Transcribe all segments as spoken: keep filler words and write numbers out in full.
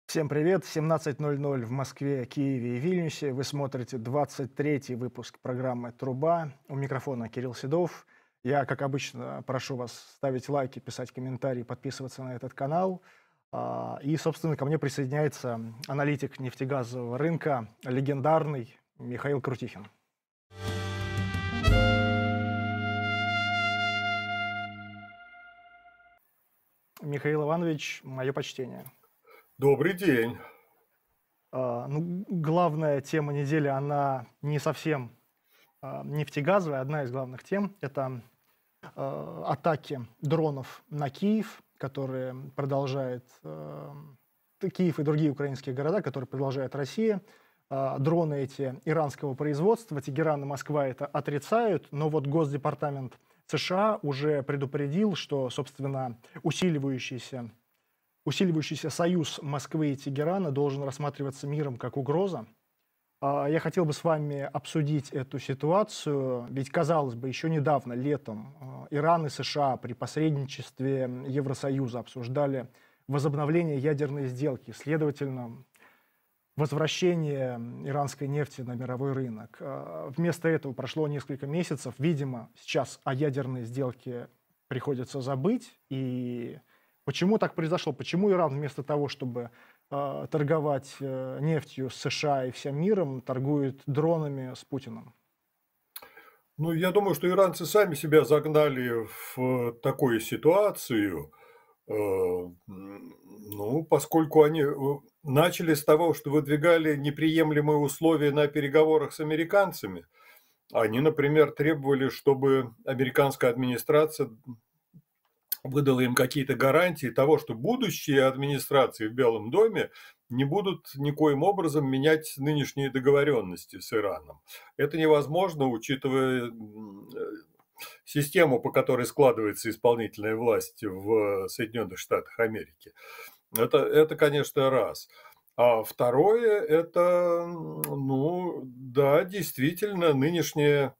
Всем привет! семнадцать ноль ноль в Москве, Киеве и Вильнюсе. Вы смотрите двадцать третий выпуск программы «Труба». У микрофона Кирилл Седов. Я, как обычно, прошу вас ставить лайки, писать комментарии, подписываться на этот канал. А, И, собственно, ко мне присоединяется аналитик нефтегазового рынка, легендарный Михаил Крутихин. Михаил Иванович, мое почтение. Добрый день. А, Ну, главная тема недели, она не совсем а, нефтегазовая. Одна из главных тем– это э, атаки дронов на Киев, которые продолжает э, Киев и другие украинские города, которые продолжает Россия. Э, дроны эти иранского производства, Тегеран и Москва это отрицают, но вот Госдепартамент США уже предупредил, что, собственно, усиливающийся, усиливающийся союз Москвы и Тегерана должен рассматриваться миром как угроза. А, Я хотел бы с вами обсудить эту ситуацию, ведь, казалось бы, еще недавно, летом, а, Иран и США при посредничестве Евросоюза обсуждали возобновление ядерной сделки, следовательно, возвращение иранской нефти на мировой рынок. А, Вместо этого прошло несколько месяцев. Видимо, сейчас о ядерной сделке приходится забыть. И почему так произошло? Почему Иран вместо того, чтобы э, торговать э, нефтью с США и всем миром, торгует дронами с Путиным? Ну, я думаю, что иранцы сами себя загнали в такую ситуацию, э, м, ну, поскольку они э, начали с того, что выдвигали неприемлемые условия на переговорах с американцами. Они, например, требовали, чтобы американская администрация выдала им какие-то гарантии того, что будущие администрации в Белом доме не будут никоим образом менять нынешние договоренности с Ираном. Это невозможно, учитывая м, э, систему, по которой складывается исполнительная власть в Соединенных Штатах Америки. Это, это конечно, раз. А второе, это, м, ну, да, действительно, нынешняя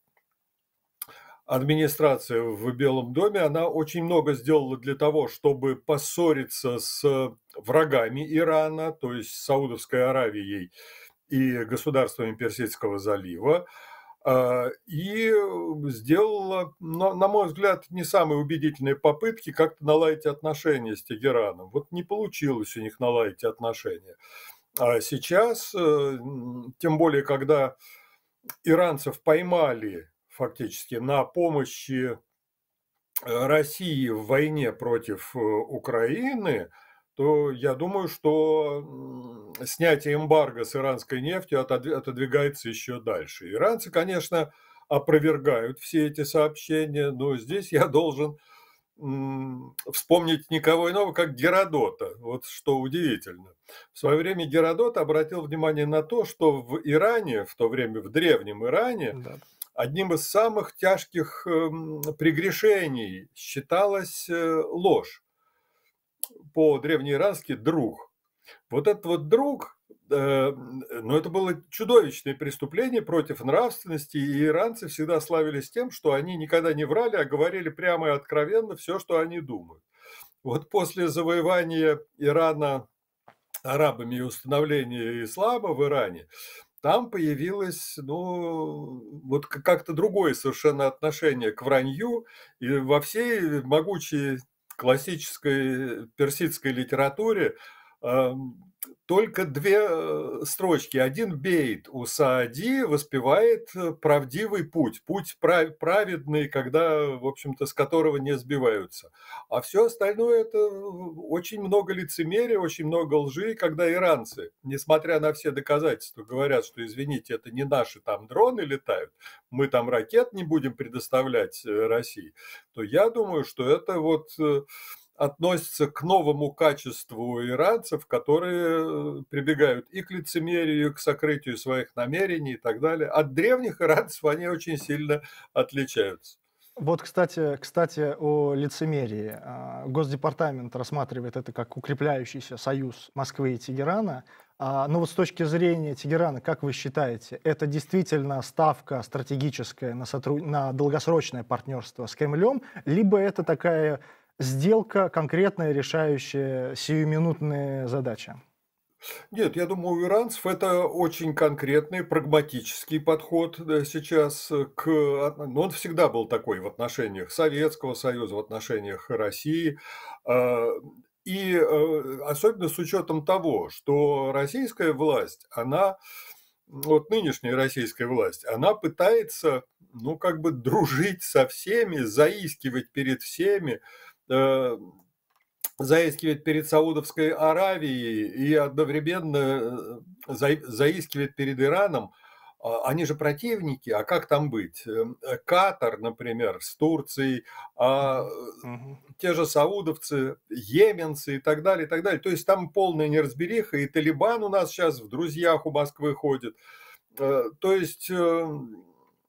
администрация в Белом доме, она очень много сделала для того, чтобы поссориться с врагами Ирана, то есть с Саудовской Аравией и государствами Персидского залива, а, и сделала, на на мой взгляд, не самые убедительные попытки как-то наладить отношения с Тегераном. Вот не получилось у них наладить отношения. А сейчас, э, м, тем более, когда иранцев поймали фактически на помощи э, России в войне против э, Украины, то я думаю, что м, снятие эмбарго с иранской нефтью отодви- отодвигается еще дальше. Иранцы, конечно, опровергают все эти сообщения, но здесь я должен м, вспомнить никого иного, как Геродота. Вот что удивительно. В свое время Геродот обратил внимание на то, что в Иране, в то время в древнем Иране, Да. одним из самых тяжких эм, прегрешений считалась э, ложь, по-древнеирански «друг». Вот этот вот друг, э, ну, это было чудовищное преступление против нравственности, и иранцы всегда славились тем, что они никогда не врали, а говорили прямо и откровенно все, что они думают. Вот после завоевания Ирана арабами и установления ислама в Иране, там появилось, ну, вот к- как-то другое совершенно отношение к вранью, и во всей могучей классической персидской литературе ам, только две э, строчки. Один бейт у Саади воспевает э, правдивый путь, путь прав- праведный, когда, в общем-то, с которого не сбиваются. А все остальное – это очень много лицемерия, очень много лжи, когда иранцы, несмотря на все доказательства, говорят, что, извините, это не наши там дроны летают, мы там ракет не будем предоставлять э, России, то я думаю, что это вот э, относится к новому качеству иранцев, которые э, прибегают и к лицемерию, и к сокрытию своих намерений и так далее. От древних иранцев они очень сильно отличаются. Вот, кстати, кстати, о лицемерии. А, Госдепартамент рассматривает это как укрепляющийся союз Москвы и Тегерана. А, Но вот с точки зрения Тегерана, как вы считаете, это действительно ставка стратегическая на, сотруд... на долгосрочное партнерство с Кремлем, либо это такая сделка конкретная, решающая сиюминутные задачи? Нет, я думаю, у иранцев это очень конкретный, прагматический подход, да, сейчас э, к от ну, он всегда был такой в отношениях Советского Союза, в отношениях России. А, и, э, особенно с учетом того, что российская власть, она, вот нынешняя российская власть, она пытается, ну, как бы дружить со всеми, заискивать перед всеми, э заискивает перед Саудовской Аравией и одновременно, э, заи заискивает перед Ираном. А, они же противники, а как там быть? Эм, э, Катар, например, с Турцией, а, Мгм. э, Мгм. те же саудовцы, йеменцы и так далее, и так далее. То есть там полная неразбериха, и Талибан у нас сейчас в друзьях у Москвы ходит. Э, то есть, эм,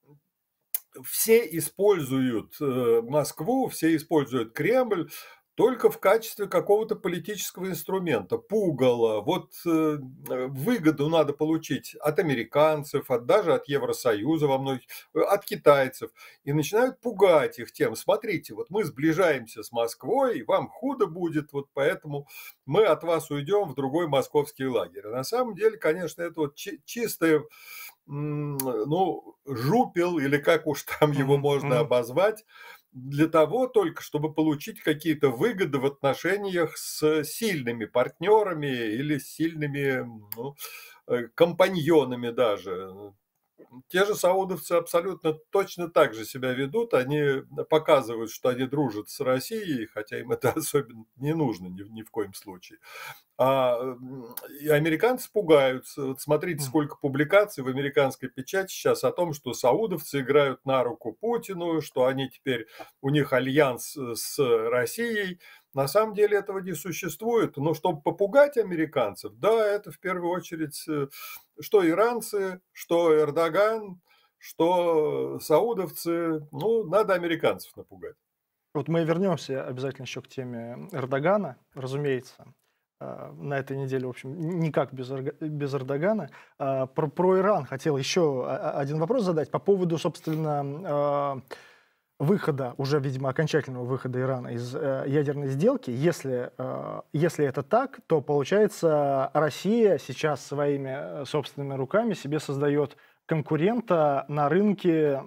все используют, э, Москву, все используют Кремль только в качестве какого-то политического инструмента, пугала. Вот, э, выгоду надо получить от американцев, от даже от Евросоюза во многих, э, от китайцев. И начинают пугать их тем: смотрите, вот мы сближаемся с Москвой, и вам худо будет, вот поэтому мы от вас уйдем в другой московский лагерь. А на самом деле, конечно, это вот чи чистое, м, ну, жупел или как уж там его Мгм. можно Мгм. обозвать, для того только, чтобы получить какие-то выгоды в отношениях с сильными партнерами или с сильными, ну, э, компаньонами даже. Те же саудовцы абсолютно точно так же себя ведут. Они показывают, что они дружат с Россией, хотя им это особенно не нужно ни в ни в коем случае. А, м, и американцы пугаются. Вот смотрите, М. сколько публикаций в американской печати сейчас о том, что саудовцы играют на руку Путину, что они теперь, у них альянс э, с Россией. На самом деле этого не существует. Но чтобы попугать американцев, да, это в первую очередь э, что иранцы, что Эрдоган, что саудовцы. Ну, надо американцев напугать. Вот мы вернемся обязательно еще к теме Эрдогана, разумеется. А, на этой неделе, в общем, н никак без Эрго без Эрдогана. А, про про Иран хотел еще о один вопрос задать по поводу, собственно, а, выхода, уже, видимо, окончательного выхода Ирана из, э, ядерной сделки. Если, а, если это так, то, получается, Россия сейчас своими, э, собственными руками себе создает конкурента на рынке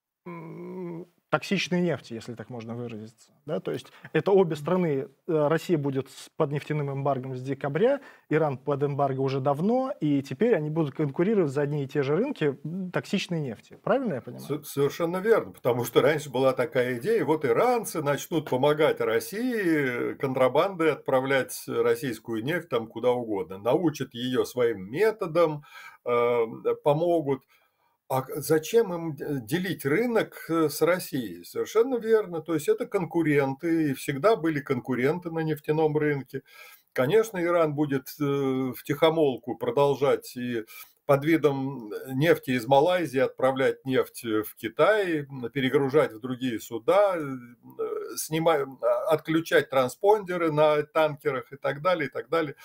м, токсичной нефти, если так можно выразиться. Да? То есть это обе страны. э, Россия будет с- под нефтяным эмбаргом с декабря, Иран под эмбарго уже давно, и теперь они будут конкурировать за одни и те же рынки м, токсичной нефти. Правильно я понимаю? С совершенно верно, потому что раньше была такая идея: вот иранцы начнут помогать России контрабандой отправлять российскую нефть там куда угодно, научат ее своим методам, э, помогут. А к зачем им д делить рынок, э, с Россией? Совершенно верно. То есть это конкуренты, и всегда были конкуренты на нефтяном рынке. Конечно, Иран будет, э, втихомолку продолжать и под видом нефти из Малайзии отправлять нефть, э, в Китай, м, перегружать в другие суда, э, снима а, отключать транспондеры на танкерах и так далее, и так далее.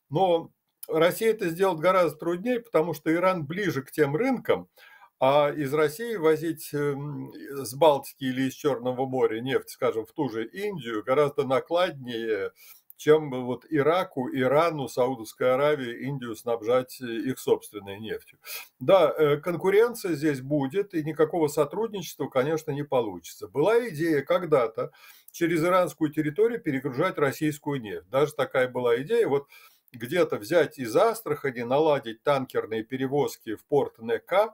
Но Россия это сделать гораздо труднее, потому что Иран ближе к тем рынкам, а из России возить, эм, с Балтики или из Черного моря нефть, скажем, в ту же Индию гораздо накладнее, чем вот Ираку, Ирану, Саудовской Аравии, Индию снабжать э, их собственной нефтью. Да, э, конкуренция здесь будет, и никакого сотрудничества, конечно, не получится. Была идея когда-то через иранскую территорию перегружать российскую нефть. Даже такая была идея. Вот где-то взять из Астрахани, наладить танкерные перевозки в порт Нека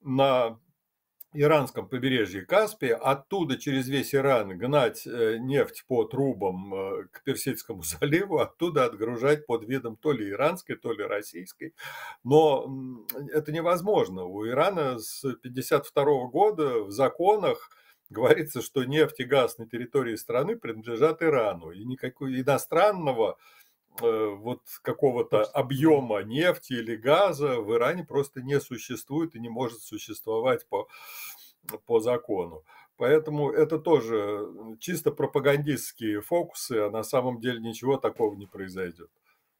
на иранском побережье Каспия, оттуда через весь Иран гнать э, нефть по трубам э, к Персидскому заливу, оттуда отгружать под видом то ли иранской, то ли российской. Но м, это невозможно. У Ирана с тысяча девятьсот пятьдесят второго года в законах говорится, что нефть и газ на территории страны принадлежат Ирану, и никакого иностранного э, вот какого-то Собственно. Мгм. объема нефти или газа в Иране просто не существует и не может существовать по, по закону. Поэтому это тоже чисто пропагандистские фокусы, а на самом деле ничего такого не произойдет.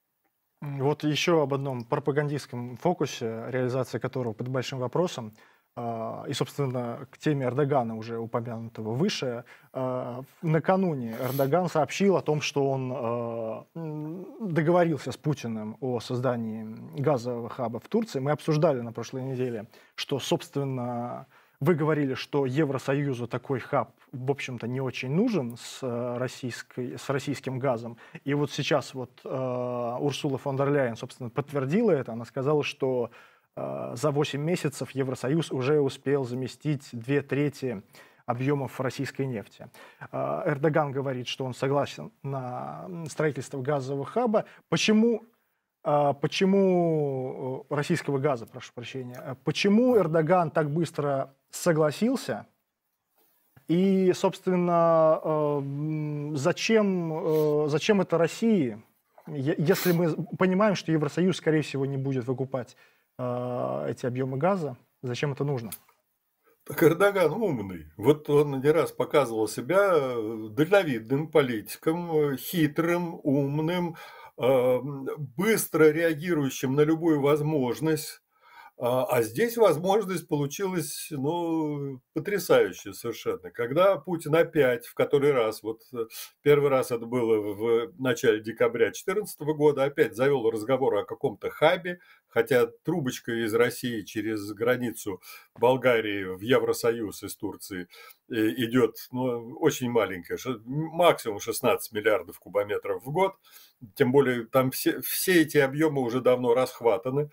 М, Вот еще об одном пропагандистском фокусе, реализация которого под большим вопросом. А, И, собственно, к теме Эрдогана, уже упомянутого выше, а, накануне Эрдоган сообщил о том, что он а, м, договорился с Путиным о создании газового хаба в Турции. Мы обсуждали на прошлой неделе, что, собственно, вы говорили, что Евросоюзу такой хаб, в общем-то, не очень нужен с, э, российской, с российским газом. И вот сейчас вот э, Урсула фон дер Ляйен, собственно, подтвердила это. Она сказала, что э, за восемь месяцев Евросоюз уже успел заместить две трети объемов российской нефти. Э, Эрдоган говорит, что он согласен на строительство газового хаба. Почему а Почему э, российского газа, прошу прощения, а почему Эрдоган так быстро согласился? И, собственно, э, м, зачем, э, зачем это России, Е- если мы понимаем, что Евросоюз, скорее всего, не будет выкупать э, эти объемы газа? Зачем это нужно? Так Эрдоган умный. Вот он не раз показывал себя э, дальновидным политиком, э, хитрым, умным, э, быстро реагирующим на любую возможность. А а здесь возможность получилась, ну, потрясающая совершенно. Когда Путин опять в который раз, вот э, первый раз это было в начале декабря две тысячи четырнадцатого года, опять завел разговор о каком-то хабе, хотя трубочка из России через границу Болгарии в Евросоюз из Турции э, идет, ну, очень маленькая, ше- максимум шестнадцать миллиардов кубометров в год. Тем более там все, все эти объемы уже давно расхватаны.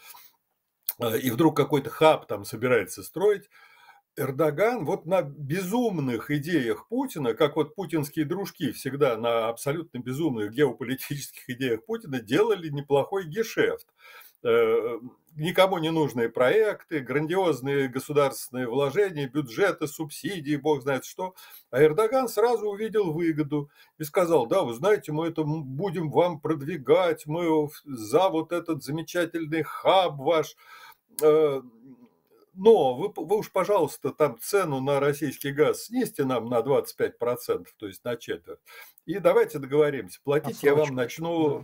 А, и вдруг какой-то хаб там собирается строить. Эрдоган вот на безумных идеях Путина, как вот путинские дружки всегда на абсолютно безумных геополитических идеях Путина делали неплохой гешефт. Э, Никому не нужные проекты, грандиозные государственные вложения, бюджеты, субсидии, бог знает что. А Эрдоган сразу увидел выгоду и сказал: да, вы знаете, мы это будем вам продвигать, мы за вот этот замечательный хаб ваш. Э, Но вы, вы уж, пожалуйста, там цену на российский газ снизьте нам на двадцать пять процентов, то есть на четверть. И давайте договоримся. Платить я вам Отсрочку еще, да. начну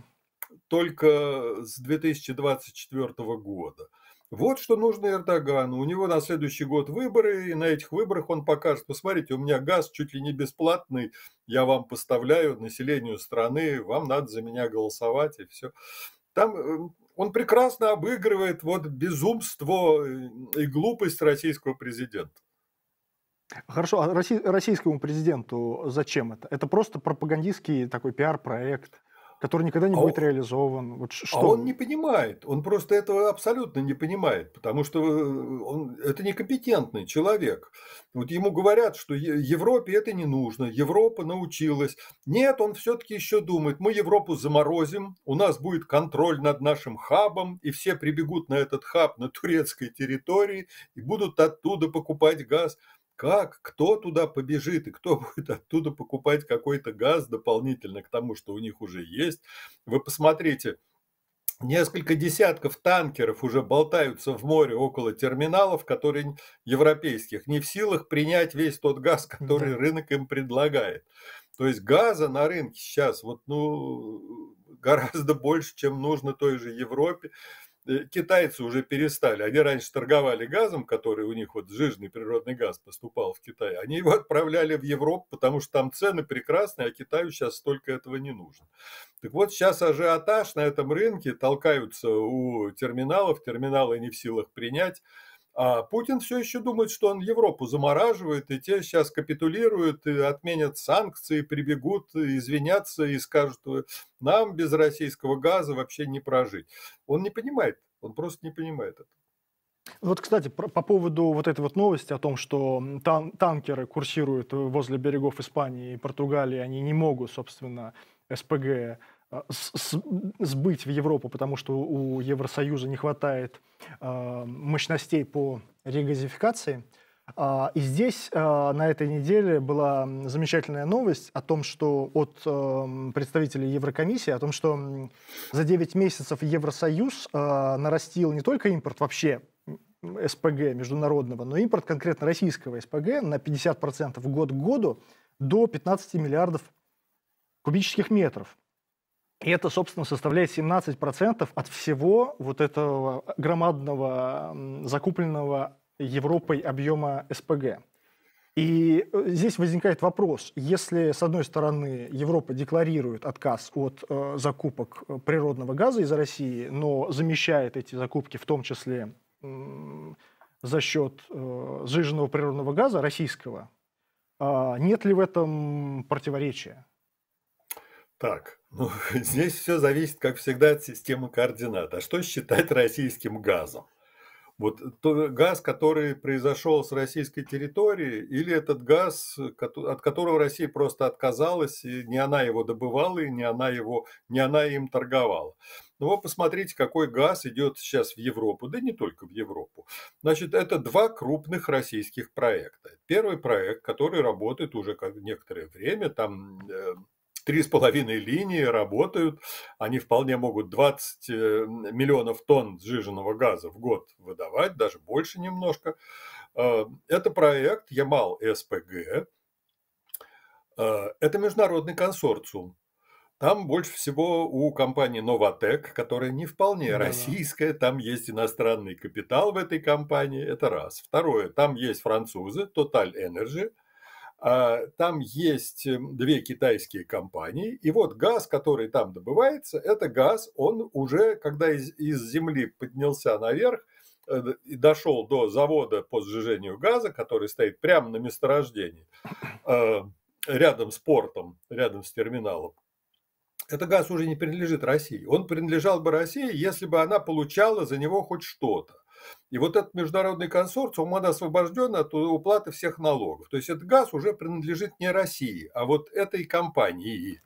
только с две тысячи двадцать четвёртого года. Вот что нужно Эрдогану. У него на следующий год выборы, и на этих выборах он покажет: посмотрите, у меня газ чуть ли не бесплатный, я вам поставляю, населению страны, вам надо за меня голосовать, и все. Там э, он прекрасно обыгрывает вот безумство э, и глупость российского президента. Хорошо, а росси- российскому президенту зачем это? Это просто пропагандистский такой пиар-проект, который никогда не А будет о- реализован. Вот ш- А он не что? понимает, он просто этого абсолютно не понимает, потому что э, он, это некомпетентный человек. Вот ему говорят, что Е- Европе это не нужно, Европа научилась. Нет, он все-таки еще думает: мы Европу заморозим, у нас будет контроль над нашим хабом, и все прибегут на этот хаб на турецкой территории и будут оттуда покупать газ. Как? Кто туда побежит и кто будет оттуда покупать какой-то газ дополнительно к тому, что у них уже есть? Вы посмотрите, несколько десятков танкеров уже болтаются в море около терминалов, которые европейских, не в силах принять весь тот газ, который Да. рынок им предлагает. То есть газа на рынке сейчас вот, ну, гораздо больше, чем нужно той же Европе. Э, Китайцы уже перестали. Они раньше торговали газом, который у них вот жирный природный газ поступал в Китай. Они его отправляли в Европу, потому что там цены прекрасные, а Китаю сейчас столько этого не нужно. Так вот, сейчас ажиотаж на этом рынке, толкаются у терминалов, терминалы не в силах принять. А Путин все еще думает, что он Европу замораживает, и те сейчас капитулируют, и отменят санкции, прибегут, и извинятся и скажут: «Э, нам без российского газа вообще не прожить». Он не понимает, он просто не понимает это. Вот, кстати, про- по поводу вот этой вот новости о том, что м, тан- танкеры курсируют э, возле берегов Испании и Португалии, они не могут, собственно, СПГ а, с- с- сбыть в Европу, потому что у Евросоюза не хватает а, мощностей по регазификации. А, И здесь а, на этой неделе была м, замечательная новость о том, что от эм, представителей Еврокомиссии, о том, что м, за девять месяцев Евросоюз а, нарастил не только импорт вообще м, СПГ международного, но импорт конкретно российского СПГ на пятьдесят процентов год к году до пятнадцати миллиардов кубических метров. И это, собственно, составляет семнадцать процентов от всего вот этого громадного м, закупленного Европой объема СПГ. И здесь возникает вопрос, если, с одной стороны, Европа декларирует отказ от э, закупок природного газа из России, но замещает эти закупки в том числе м, за счет э, сжиженного природного газа российского, э, нет ли в этом противоречия? Так, ну, здесь все зависит, как всегда, от системы координат. А что считать российским газом? Вот то газ, который произошел с российской территории, или этот газ, кото- от которого Россия просто отказалась, и не она его добывала, и не она, его, не она им торговала. Ну вот посмотрите, какой газ идет сейчас в Европу, да не только в Европу. Значит, это два крупных российских проекта. Первый проект, который работает уже как некоторое время, там э, три с половиной линии работают, они вполне могут двадцать э, миллионов тонн сжиженного газа в год выдавать, даже больше немножко. Э, Это проект Ямал-СПГ. Э, Это международный консорциум. Там больше всего у компании Novatek, которая не вполне Да-да. российская, там есть иностранный капитал в этой компании, это раз. Второе, там есть французы, Total Energy, а, там есть эм, две китайские компании, и вот газ, который там добывается, это газ, он уже, когда из, из земли поднялся наверх э, и дошел до завода по сжижению газа, который стоит прямо на месторождении, э, рядом с портом, рядом с терминалом, этот газ уже не принадлежит России. Он принадлежал бы России, если бы она получала за него хоть что-то. И вот этот международный консорциум, он освобожден от уплаты всех налогов. То есть этот газ уже принадлежит не России, а вот этой компании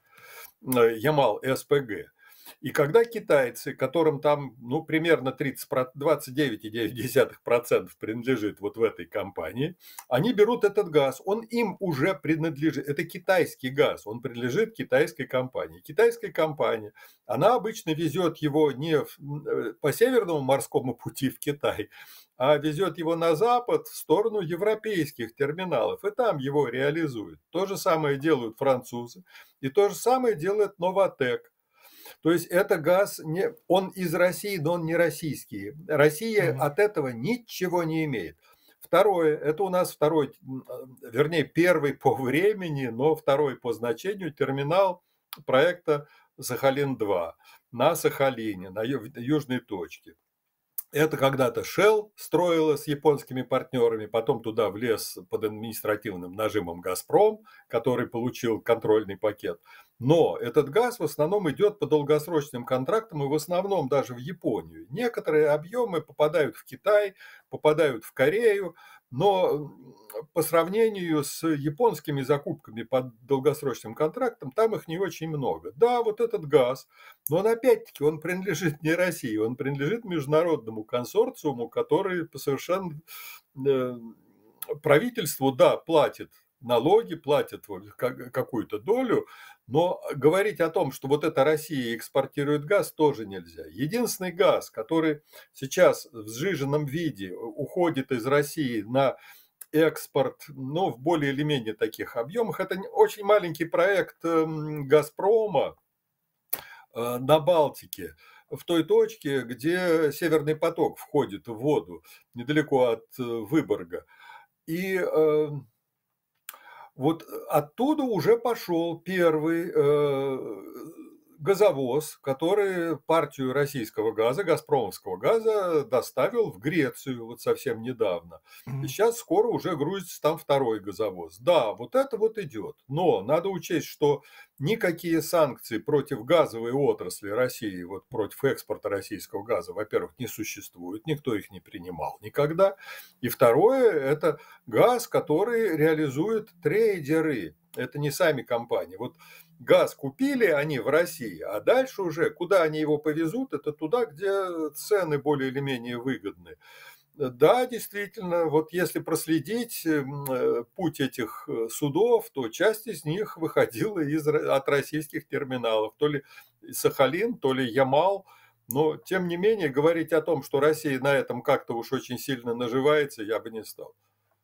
Ямал-СПГ. И когда китайцы, которым там ну, примерно тридцать, двадцать девять и девять десятых процента принадлежит вот в этой компании, они берут этот газ, он им уже принадлежит, это китайский газ, он принадлежит китайской компании. Китайская компания, она обычно везет его не в, по Северному морскому пути в Китай, а везет его на запад в сторону европейских терминалов, и там его реализует. То же самое делают французы, и то же самое делает Novatek. То есть это газ, не, он из России, но он не российский. Россия Мгм. от этого ничего не имеет. Второе, это у нас второй, вернее, первый по времени, но второй по значению терминал проекта Сахалин-два на Сахалине, на южной точке. Это когда-то Shell строила с японскими партнерами, потом туда влез под административным нажимом Газпром, который получил контрольный пакет. Но этот газ в основном идет по долгосрочным контрактам и в основном даже в Японию. Некоторые объемы попадают в Китай, попадают в Корею, но по сравнению с японскими закупками по долгосрочным контрактам, там их не очень много. Да, вот этот газ, но он опять-таки он принадлежит не России, он принадлежит международному консорциуму, который по совершенно э, правительству, да, платит налоги, платит вот какую-то долю, но говорить о том, что вот это Россия экспортирует газ, тоже нельзя. Единственный газ, который сейчас в сжиженном виде уходит из России на экспорт, ну, в более или менее таких объемах, это очень маленький проект эм, Газпрома э, на Балтике, в той точке, где Северный поток входит в воду, недалеко от э, Выборга. И э, вот оттуда уже пошел первый э, газовоз, который партию российского газа, газпромовского газа, доставил в Грецию вот совсем недавно. И Мгм. сейчас скоро уже грузится там второй газовоз. Да, вот это вот идет. Но надо учесть, что никакие санкции против газовой отрасли России, вот против экспорта российского газа, во-первых, не существует, никто их не принимал никогда. И второе, это газ, который реализуют трейдеры. Это не сами компании. Вот газ купили они в России, а дальше уже, куда они его повезут, это туда, где цены более или менее выгодны. Да, действительно, вот если проследить м, путь этих э, судов, то часть из них выходила из, от российских терминалов. То ли Сахалин, то ли Ямал. Но, тем не менее, говорить о том, что Россия на этом как-то уж очень сильно наживается, я бы не стал.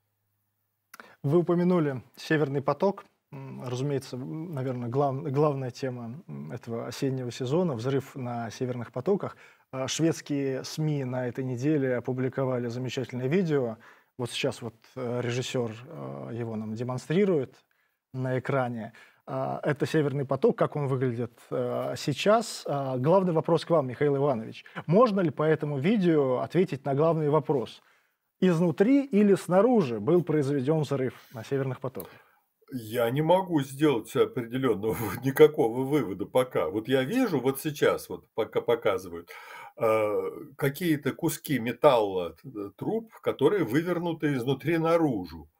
Вы упомянули «Северный поток». М, Разумеется, наверное, главная тема м, этого осеннего сезона — взрыв на северных потоках. А, Шведские СМИ на этой неделе опубликовали замечательное видео, Вот сейчас вот э, режиссер э, его нам демонстрирует на экране. А, Это «Северный поток», как он выглядит э, сейчас. А, Главный вопрос к вам, Михаил Иванович. Можно ли по этому видео ответить на главный вопрос? Изнутри или снаружи был произведен взрыв на «Северных потоках»? Я не могу сделать определенного никакого вывода пока. Вот я вижу, вот сейчас, вот пока показывают, а, какие-то куски металла, т- труб, которые вывернуты изнутри наружу.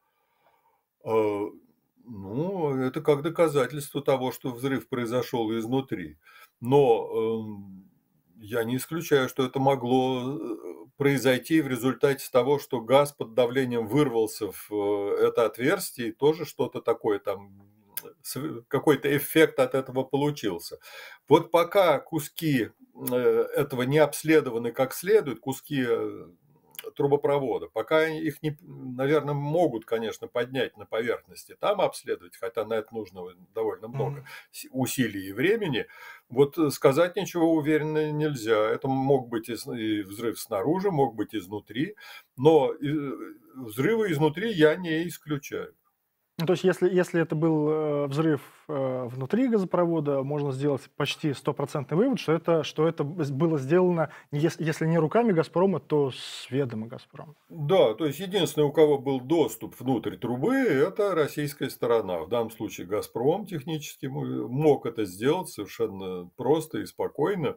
А, Ну, это как доказательство того, что взрыв произошел изнутри. Но эм, я не исключаю, что это могло э, произойти в результате того, что газ под давлением вырвался в э, это отверстие, и тоже что-то такое там, св- какой-то эффект от этого получился. Вот пока куски э, этого не обследованы как следует, куски э, трубопровода. Пока их, не, наверное, могут, конечно, поднять на поверхности, там обследовать, хотя на это нужно довольно много Мгм. с- усилий и времени. Вот э, сказать ничего уверенно нельзя. Это мог быть и с- и взрыв снаружи, мог быть изнутри, но э, взрывы изнутри я не исключаю. Ну, то есть, если, если это был э, взрыв э, внутри газопровода, можно сделать почти стопроцентный вывод, что это, что это б- было сделано, не ес- если не руками «Газпрома», то с ведома «Газпрома». Да, то есть единственное, у кого был доступ внутрь трубы, это российская сторона. В данном случае «Газпром» технически мо- мог это сделать совершенно просто и спокойно.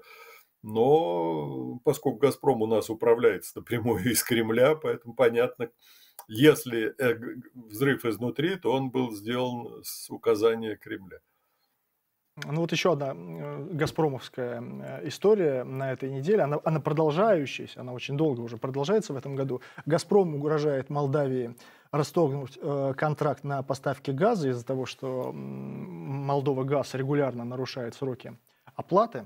Но поскольку «Газпром» у нас управляется напрямую из Кремля, поэтому понятно, если э, г- г- взрыв изнутри, то он был сделан с указания Кремля. Ну вот еще одна э, газпромовская э, история на этой неделе, она, она продолжающаяся, она очень долго уже продолжается в этом году. «Газпром» угрожает Молдавии расторгнуть э, контракт на поставки газа из-за того, что м, Молдова газ регулярно нарушает сроки оплаты.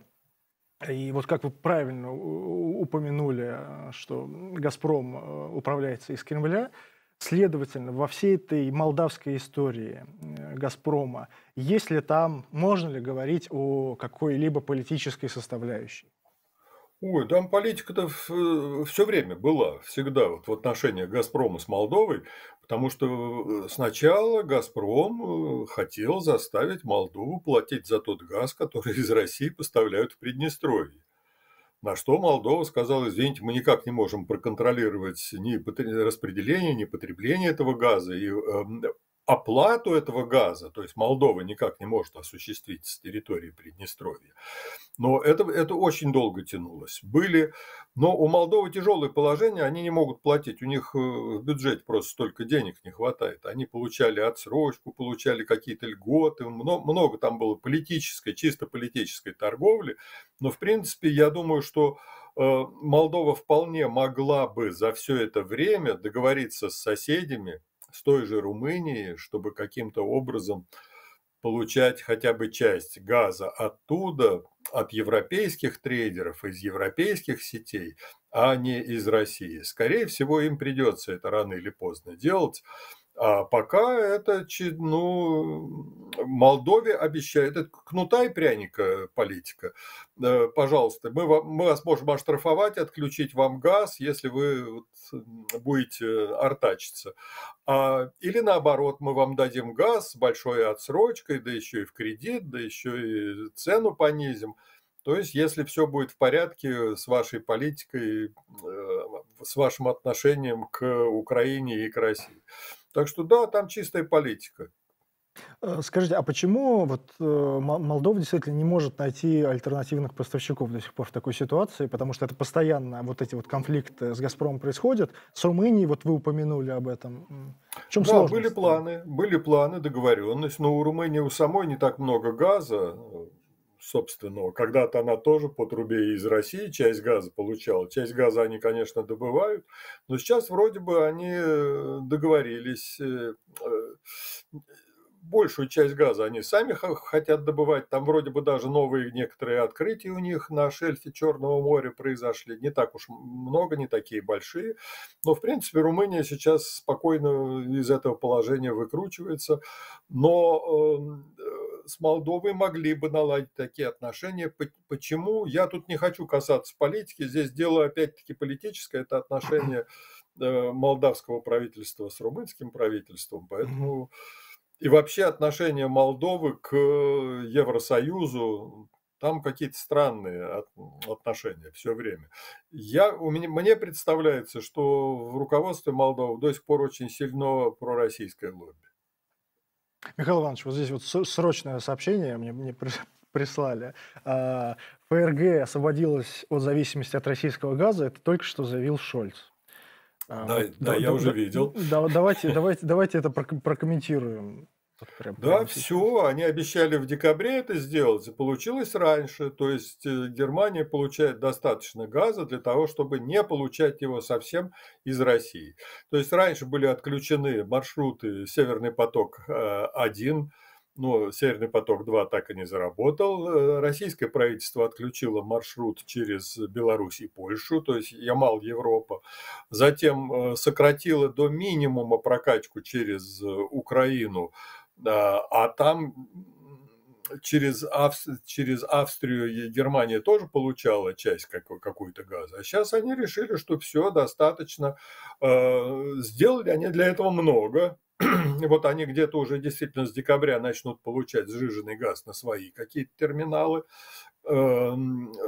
И вот как вы правильно у- упомянули, э, что «Газпром» э, управляется из Кремля, следовательно, во всей этой молдавской истории э, «Газпрома», есть ли там, можно ли говорить о какой-либо политической составляющей? Ой, там политика-то все время была, всегда вот в отношениях «Газпрома» с Молдовой, потому что э, сначала «Газпром» э, хотел заставить Молдову платить за тот газ, который из России поставляют в Приднестровье. На что Молдова сказала: извините, мы никак не можем проконтролировать ни потр- распределение, ни потребление этого газа. И эм, оплату этого газа, то есть Молдова никак не может осуществить с территории Приднестровья. Но это, это очень долго тянулось. Были, но у Молдовы тяжелое положение, они не могут платить, у них э, в бюджете просто столько денег не хватает. Они получали отсрочку, получали какие-то льготы, много, много там было политической, чисто политической торговли. Но, в принципе, я думаю, что э, Молдова вполне могла бы за все это время договориться с соседями, с той же Румынией, чтобы каким-то образом получать хотя бы часть газа оттуда, от европейских трейдеров, из европейских сетей, а не из России. Скорее всего, им придется это рано или поздно делать. А пока это, чи- ну, Молдове обещают, это кнута и пряника политика. Э, Пожалуйста, мы, вам- мы вас можем оштрафовать, отключить вам газ, если вы вот, м, будете артачиться. А, или наоборот, мы вам дадим газ с большой отсрочкой, да еще и в кредит, да еще и цену понизим. То есть, если все будет в порядке с вашей политикой, э, с вашим отношением к Украине и к России. Так что да, там чистая политика. Э, Скажите, а почему вот э, Мо- Молдова действительно не может найти альтернативных поставщиков до сих пор в такой ситуации? Потому что это постоянно вот эти вот конфликты с «Газпромом» происходят. С Румынией, вот вы упомянули об этом. М. В чем Да, были сложность там? планы, были планы, договоренность, но у Румынии у самой не так много газа э, собственного. Когда-то она тоже по трубе из России часть газа получала. Часть газа они, конечно, добывают, но сейчас вроде бы они э, договорились. э, э, Большую часть газа они сами х- хотят добывать. Там вроде бы даже новые некоторые открытия у них на шельфе Черного моря произошли. Не так уж много, не такие большие. Но, в принципе, Румыния сейчас спокойно из этого положения выкручивается. Но эм, э, с Молдовой могли бы наладить такие отношения. П- Почему? Я тут не хочу касаться политики. Здесь дело опять-таки политическое. Это отношения э, молдавского правительства с румынским правительством, Мгм. поэтому и вообще отношения Молдовы к Евросоюзу, там какие-то странные от- отношения все время. Я, у меня, мне представляется, что в руководстве Молдовы до сих пор очень сильно пророссийское лобби. Михаил Иванович, вот здесь вот с- срочное сообщение мне, мне при- прислали. А, ФРГ освободилась от зависимости от российского газа. Это только что заявил Шольц. А, Да, вот да, да- я да- уже да- видел. да- давайте, давайте, давайте это прок- прокомментируем вот прям, Да, прямо сейчас. все, они обещали в декабре это сделать, и получилось раньше. То есть э, Германия получает достаточно газа для того, чтобы не получать его совсем из России. То есть раньше были отключены маршруты Северный поток-один, но Северный поток-два так и не заработал. Э, Российское правительство отключило маршрут через Беларусь и Польшу, то есть Ямал-Европа. Затем э, сократило до минимума прокачку через э, Украину, да, а там через, Авс- через Австрию и Германия тоже получала часть какой- какой-то газа. А сейчас они решили, что все достаточно. Э, Сделали они для этого много. Вот они где-то уже действительно с декабря начнут получать сжиженный газ на свои какие-то терминалы. Эм, э,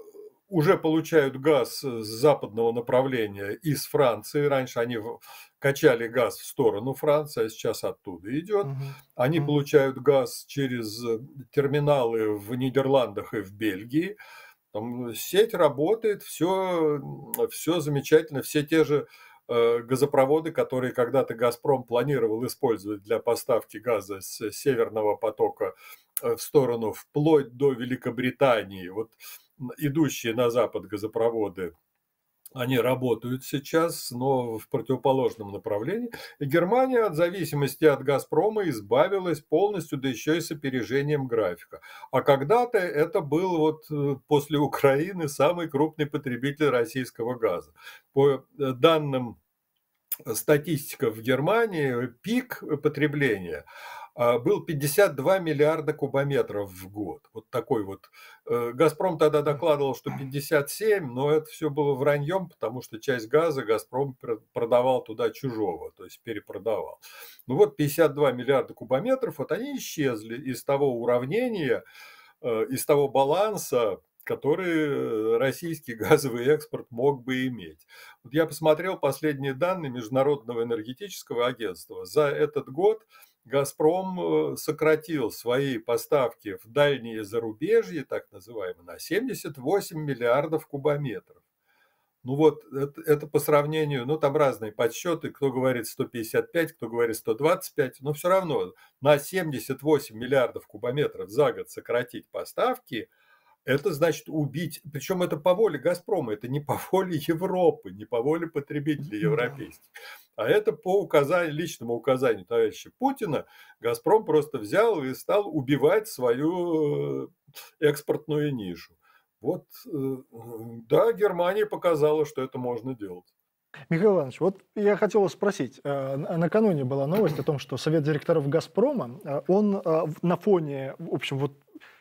Уже получают газ с западного направления из Франции. Раньше они в- качали газ в сторону Франции, а сейчас оттуда идет. Мгм. Они Мгм. получают газ через э, терминалы в Нидерландах и в Бельгии. Там сеть работает, все, все замечательно, все те же э, газопроводы, которые когда-то «Газпром» планировал использовать для поставки газа с Северного потока э, в сторону вплоть до Великобритании, вот идущие на запад газопроводы, они работают сейчас, но в противоположном направлении. И Германия от зависимости от «Газпрома» избавилась полностью, да еще и с опережением графика. А когда-то это был вот э, после Украины самый крупный потребитель российского газа. По э, данным статистика в Германии, пик потребления а, был пятьдесят два миллиарда кубометров в год. Вот такой вот. э, «Газпром» тогда докладывал, что пятьдесят семь, но это все было враньем, потому что часть газа «Газпром» пр- продавал туда чужого, то есть перепродавал. Ну вот пятьдесят два миллиарда кубометров, вот они исчезли из того уравнения, э, из того баланса, который российский газовый экспорт мог бы иметь. Вот я посмотрел последние данные Международного энергетического агентства. За этот год «Газпром» э, сократил свои поставки в дальние зарубежье, так называемые, на семьдесят восемь миллиардов кубометров. Ну вот это, это по сравнению, ну там разные подсчеты, кто говорит сто пятьдесят пять, кто говорит сто двадцать пять, но все равно на семьдесят восемь миллиардов кубометров за год сократить поставки, это значит убить, причем это по воле «Газпрома», это не по воле Европы, не по воле потребителей Да. европейских, а это по указанию, личному указанию товарища Путина. «Газпром» просто взял и стал убивать свою э, экспортную нишу. Вот, э, да, Германия показала, что это можно делать. Михаил Иванович, вот я хотел вас спросить. э, н- Накануне была новость о том, что Совет директоров «Газпрома», э, он э, в- на фоне, в общем, вот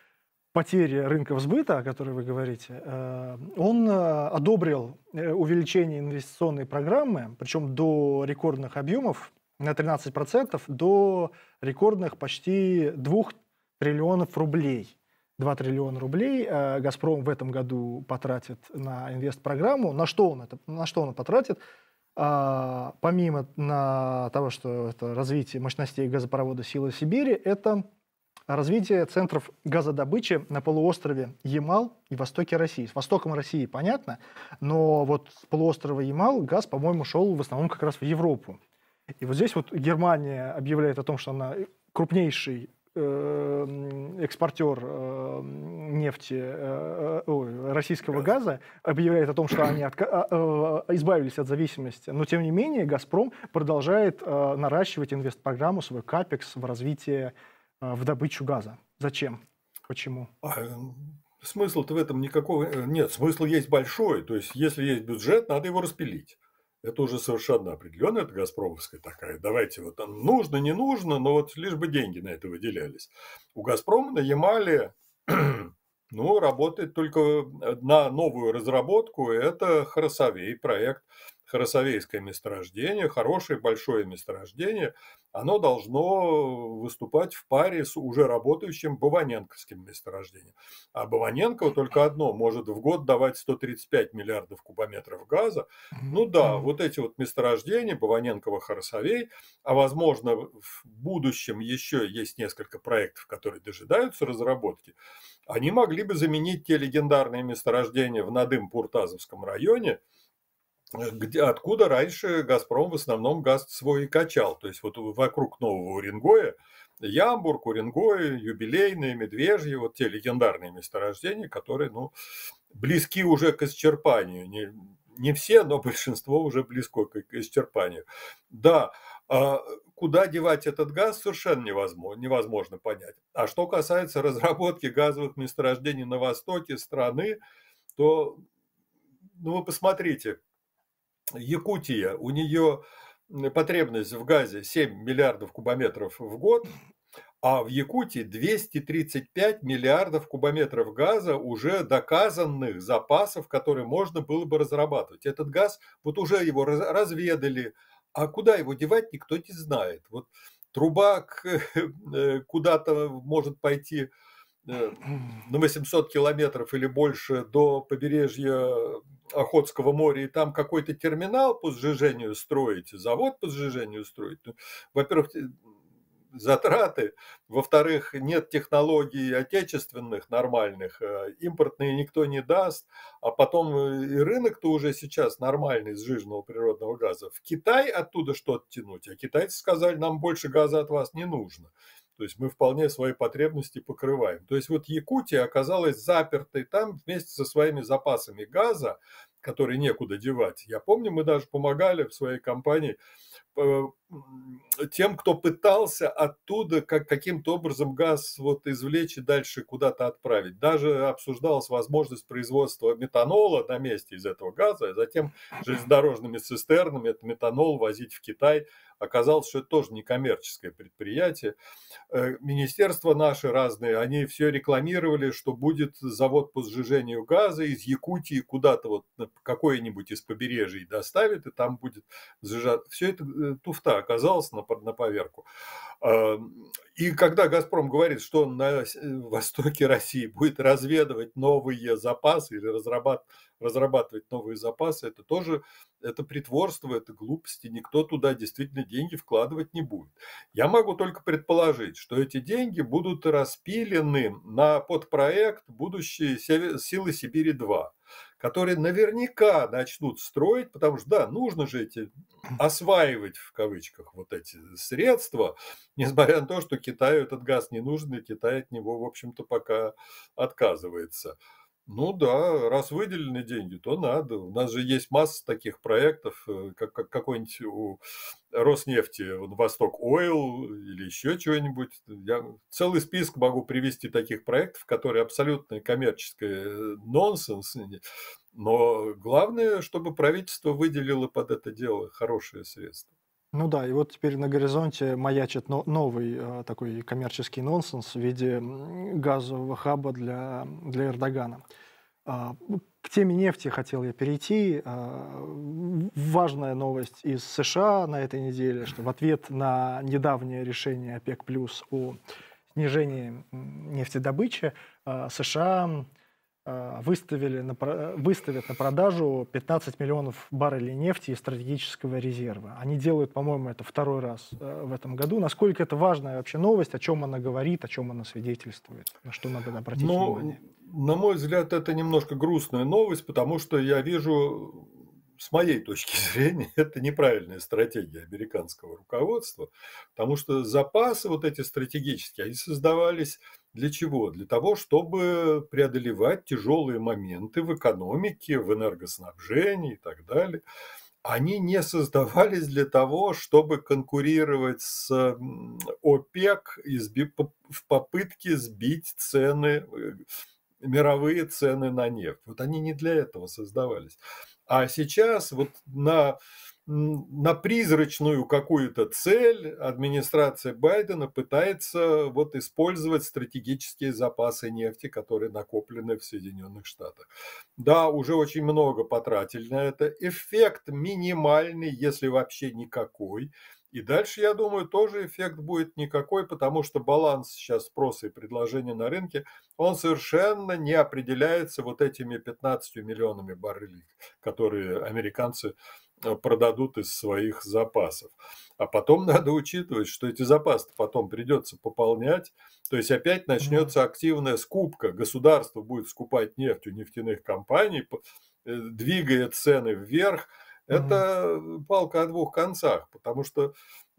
потери рынков сбыта, о которой вы говорите, э, он э, одобрил э, увеличение инвестиционной программы, причем до рекордных объемов на тринадцать процентов, до рекордных почти двух триллионов рублей. два триллиона рублей э, «Газпром» в этом году потратит на инвестпрограмму. На что он, это, на что он потратит? А, помимо на того, что это развитие мощностей газопровода «Сила Сибири», это развитие центров газодобычи на полуострове Ямал и востоке России. С востоком России понятно, но вот с полуострова Ямал газ, по-моему, шел в основном как раз в Европу. И вот здесь вот Германия объявляет о том, что она крупнейший э, экспортер э, нефти, э, э, ой, российского Газ. газа, объявляет о том, что они отка- а, э, избавились от зависимости. Но, тем не менее, «Газпром» продолжает э, наращивать инвестпрограмму, свой капекс в развитие, э, в добычу газа. Зачем? Почему? А, смысл-то в этом никакого э, нет. Смысл есть большой. То есть, если есть бюджет, надо его распилить. Это уже совершенно определенно, это «Газпромовская» такая. Давайте вот там нужно, не нужно, но вот лишь бы деньги на это выделялись. У «Газпрома» на Ямале ну, работает только на новую разработку. Это Хоросовей проект. Харасавейское месторождение, хорошее большое месторождение, оно должно выступать в паре с уже работающим Баваненковским месторождением. А Баваненково только одно может в год давать сто тридцать пять миллиардов кубометров газа. Ну да, вот эти вот месторождения, Баваненково-Харасавей, а возможно в будущем еще есть несколько проектов, которые дожидаются разработки, они могли бы заменить те легендарные месторождения в Надым-Пуртазовском районе, где, откуда раньше «Газпром» в основном газ свой и качал. То есть вот вокруг Нового Уренгоя, Ямбург, Уренгой, Юбилейные, Медвежье, вот те легендарные месторождения, которые, ну, близки уже к исчерпанию. Не, не все, но большинство уже близко к, к исчерпанию. Да, а куда девать этот газ, совершенно невозможно, невозможно понять. А что касается разработки газовых месторождений на востоке страны, то, ну, вы посмотрите, Якутия, у нее потребность в газе семь миллиардов кубометров в год, а в Якутии двести тридцать пять миллиардов кубометров газа уже доказанных запасов, которые можно было бы разрабатывать. Этот газ, вот уже его разведали, а куда его девать, никто не знает. Вот труба куда-то может пойти на восемьсот километров или больше до побережья Охотского моря, и там какой-то терминал по сжижению строить, завод по сжижению строить. Во-первых, затраты, во-вторых, нет технологий отечественных нормальных, импортные никто не даст, а потом и рынок-то уже сейчас нормальный сжиженного природного газа. В Китай оттуда что-то тянуть, а китайцы сказали, нам больше газа от вас не нужно. То есть мы вполне свои потребности покрываем. То есть вот Якутия оказалась запертой там вместе со своими запасами газа, которые некуда девать. Я помню, мы даже помогали в своей компании тем, кто пытался оттуда как, каким-то образом газ вот извлечь и дальше куда-то отправить. Даже обсуждалась возможность производства метанола на месте из этого газа, а затем железнодорожными цистернами этот метанол возить в Китай. Оказалось, что это тоже некоммерческое предприятие. Министерства наши разные, они все рекламировали, что будет завод по сжижению газа из Якутии куда-то вот какое-нибудь из побережий доставит, и там будет сжижать. Все это туфта оказалось на, на поверку. И когда «Газпром» говорит, что он на востоке России будет разведывать новые запасы или разрабатывать, разрабатывать новые запасы, это тоже это притворство, это глупости. Никто туда действительно деньги вкладывать не будет. Я могу только предположить, что эти деньги будут распилены на подпроект будущие «Силы Сибири-два», которые наверняка начнут строить, потому что, да, нужно же эти осваивать, в кавычках, вот эти средства, несмотря на то, что Китаю этот газ не нужен, и Китай от него, в общем-то, пока отказывается. Ну да, раз выделены деньги, то надо. У нас же есть масса таких проектов, как, как какой-нибудь у Роснефти, Восток Ойл или еще чего-нибудь. Я целый список могу привести таких проектов, которые абсолютно коммерческий нонсенс. Но главное, чтобы правительство выделило под это дело хорошие средства. Ну да, и вот теперь на горизонте маячит но- новый э, такой коммерческий нонсенс в виде м, газового хаба для, для Эрдогана. А, ну, К теме нефти хотел я перейти. А, в- Важная новость из США на этой неделе, что в ответ на недавнее решение ОПЕК+ плюс о снижении м, нефтедобычи, а, США а, выставили на, про- выставят на продажу пятнадцать миллионов баррелей нефти из стратегического резерва. Они делают, по-моему, это второй раз э, в этом году. Насколько это важная вообще новость, о чем она говорит, о чем она свидетельствует, на что надо обратить Ну, внимание? на мой взгляд, это немножко грустная новость, потому что я вижу, с моей точки зрения, это неправильная стратегия американского руководства, потому что запасы вот эти стратегические, они создавались для чего? Для того, чтобы преодолевать тяжелые моменты в экономике, в энергоснабжении и так далее. Они не создавались для того, чтобы конкурировать с м, ОПЕК и сби- по- в попытке сбить цены, э, мировые цены на нефть. Вот они не для этого создавались. А сейчас вот на на призрачную какую-то цель администрация Байдена пытается вот использовать стратегические запасы нефти, которые накоплены в Соединенных Штатах. Да, уже очень много потратили на это. Эффект минимальный, если вообще никакой. И дальше, я думаю, тоже эффект будет никакой, потому что баланс сейчас спроса и предложения на рынке, он совершенно не определяется вот этими пятнадцатью миллионами баррелей, которые американцы продадут из своих запасов. А потом надо учитывать, что эти запасы потом придется пополнять. То есть опять начнется активная скупка. Государство будет скупать нефть у нефтяных компаний, двигая цены вверх. Это палка о двух концах, потому что,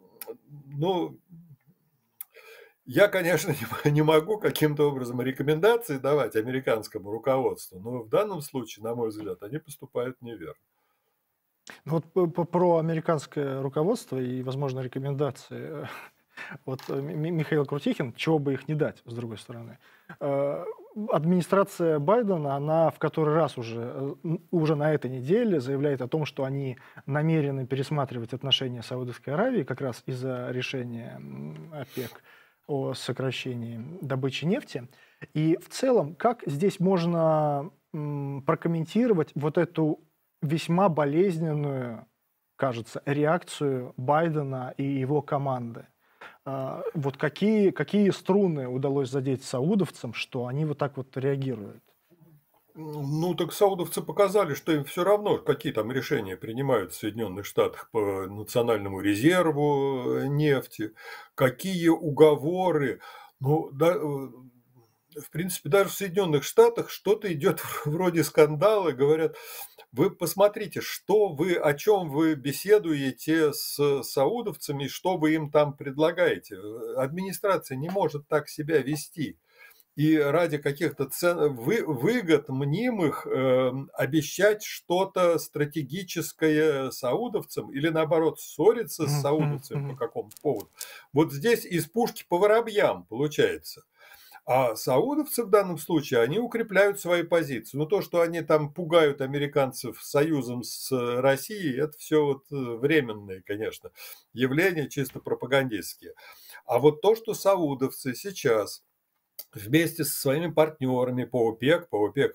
ну, я, конечно, не могу каким-то образом рекомендации давать американскому руководству, но в данном случае, на мой взгляд, они поступают неверно. Ну вот про американское руководство и, возможно, рекомендации. Вот Михаил Крутихин, чего бы их не дать, с другой стороны. Администрация Байдена, она в который раз уже, уже на этой неделе заявляет о том, что они намерены пересматривать отношения с Саудовской Аравией как раз из-за решения ОПЕК о сокращении добычи нефти. И в целом, как здесь можно прокомментировать вот эту весьма болезненную, кажется, реакцию Байдена и его команды? Вот какие, какие струны удалось задеть саудовцам, что они вот так вот реагируют? Ну, так саудовцы показали, что им все равно, какие там решения принимают в Соединенных Штатах по национальному резерву нефти, какие уговоры. Ну, да, в принципе, даже в Соединенных Штатах что-то идет вроде скандала, говорят, вы посмотрите, что вы, о чем вы беседуете с саудовцами, что вы им там предлагаете. Администрация не может так себя вести. И ради каких-то цен, вы, выгод мнимых э, обещать что-то стратегическое саудовцам или наоборот ссориться с саудовцами по какому-то поводу. Вот здесь из пушки по воробьям получается. А саудовцы в данном случае, они укрепляют свои позиции. Но то, что они там пугают американцев союзом с Россией, это все вот временные, конечно, явления, чисто пропагандистские. А вот то, что саудовцы сейчас вместе со своими партнерами по ОПЕК, по ОПЕК+,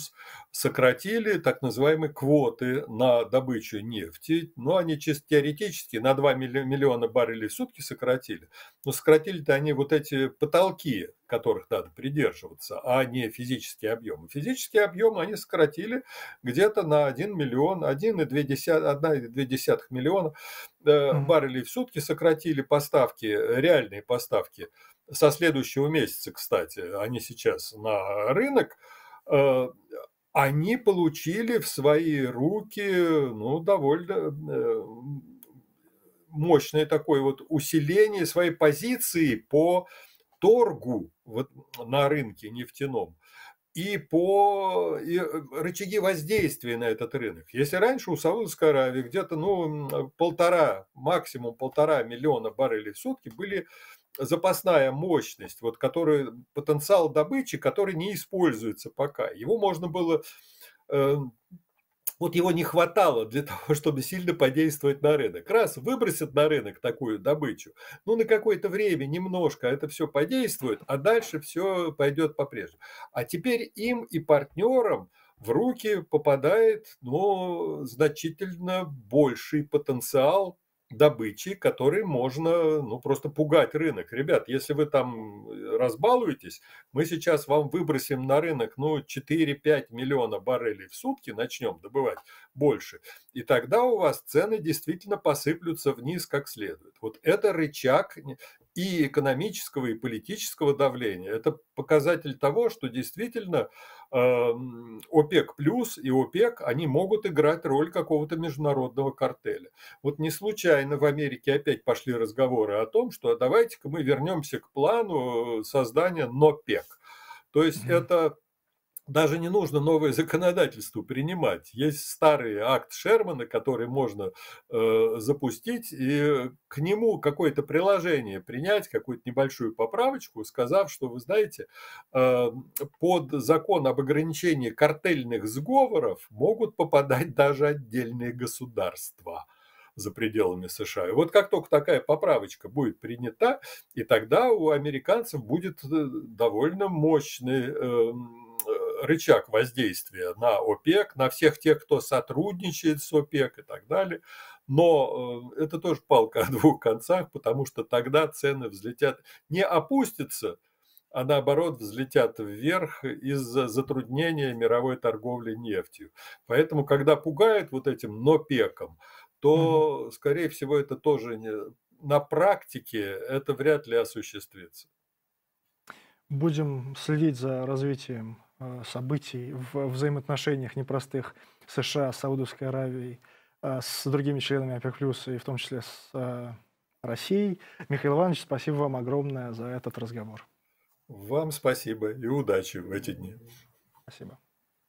сократили так называемые квоты на добычу нефти. Ну, они чисто теоретически на два миллиона баррелей в сутки сократили. Но сократили-то они вот эти потолки, которых надо придерживаться, а не физические объемы. Физические объемы они сократили где-то на один миллион, один и две десятых миллиона баррелей в сутки сократили поставки, реальные поставки со следующего месяца, кстати, они сейчас на рынок, они получили в свои руки, ну, довольно мощное такое вот усиление своей позиции по торгу вот на рынке нефтяном и по и рычаги воздействия на этот рынок. Если раньше у Саудовской Аравии где-то ну, полтора, максимум полтора миллиона баррелей в сутки были запасная мощность, вот, который, потенциал добычи, который не используется пока. Его можно было, э, вот его не хватало для того, чтобы сильно подействовать на рынок. Раз выбросят на рынок такую добычу, ну на какое-то время немножко это все подействует, а дальше все пойдет по-прежнему. А теперь им и партнерам в руки попадает ну, значительно больший потенциал добычи, которой можно ну, просто пугать рынок. Ребят, если вы там разбалуетесь, мы сейчас вам выбросим на рынок ну, четыре-пять миллиона баррелей в сутки, начнем добывать больше, и тогда у вас цены действительно посыплются вниз как следует. Вот это рычаг и экономического, и политического давления. Это показатель того, что действительно э, ОПЕК плюс и ОПЕК, они могут играть роль какого-то международного картеля. Вот не случайно в Америке опять пошли разговоры о том, что давайте-ка мы вернемся к плану создания НОПЕК. То есть mm-hmm. это даже не нужно новое законодательство принимать. Есть старый акт Шермана, который можно э, запустить, и к нему какое-то приложение принять, какую-то небольшую поправочку, сказав, что, вы знаете, э, под закон об ограничении картельных сговоров могут попадать даже отдельные государства. за пределами США. И вот как только такая поправочка будет принята, и тогда у американцев будет довольно мощный рычаг воздействия на ОПЕК, на всех тех, кто сотрудничает с ОПЕК и так далее. Но это тоже палка о двух концах, потому что тогда цены взлетят, не опустятся, а наоборот взлетят вверх из-за затруднения мировой торговли нефтью. Поэтому, когда пугают вот этим нопеком, то, угу. скорее всего, это тоже не, на практике это вряд ли осуществится. Будем следить за развитием событий в взаимоотношениях непростых США с Саудовской Аравией, с другими членами ОПЕК+, и в том числе с Россией. Михаил Иванович, спасибо вам огромное за этот разговор. Вам спасибо и удачи в эти дни. Спасибо.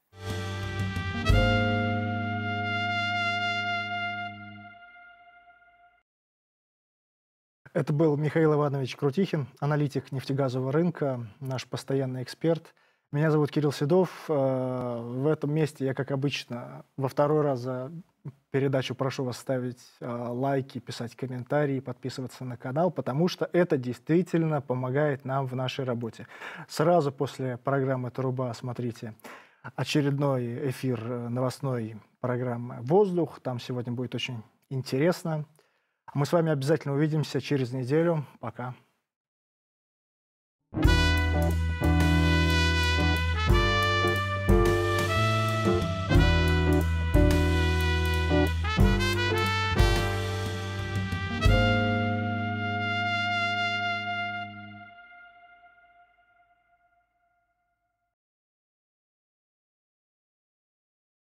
Это был Михаил Иванович Крутихин, аналитик нефтегазового рынка, наш постоянный эксперт. Меня зовут Кирилл Седов. В этом месте я, как обычно, во второй раз за передачу прошу вас ставить лайки, писать комментарии, подписываться на канал, потому что это действительно помогает нам в нашей работе. Сразу после программы «Труба» смотрите очередной эфир новостной программы «Воздух». Там сегодня будет очень интересно. Мы с вами обязательно увидимся через неделю. Пока. Thank you.